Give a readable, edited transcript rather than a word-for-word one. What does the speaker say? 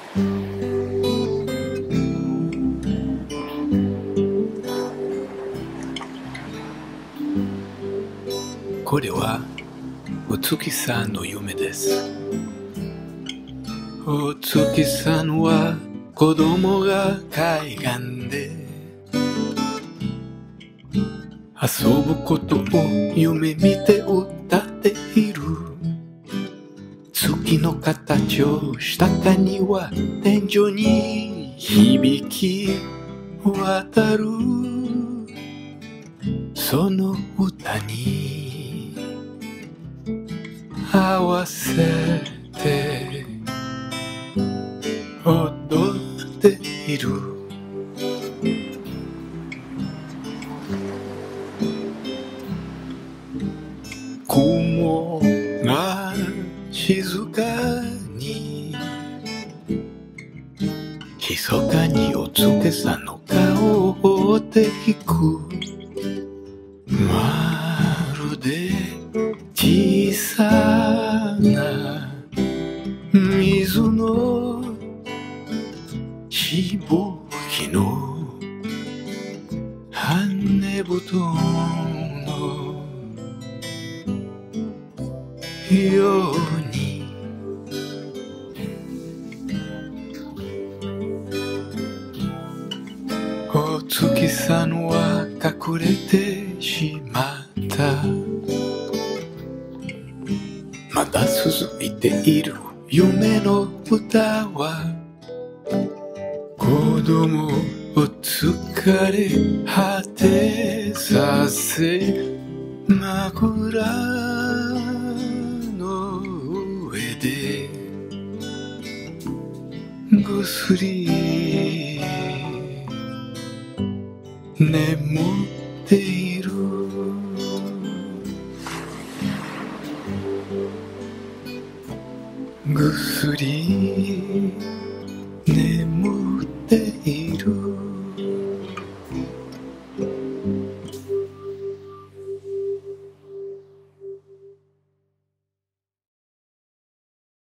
これはお月さんの夢です。お月さんは子供が海岸で遊ぶことを夢見て歌っている。月の形をした谷は天井に響き渡る。その歌に合わせて踊っている。雲が静かに密かにお月さんの顔を追っていく。まるで小さな水のしぶきの羽布団のようにお月さんは隠れてしまった。まだ続いている夢の歌は子供を疲れ果てさせ枕の上でぐっすり眠っている。ぐっすり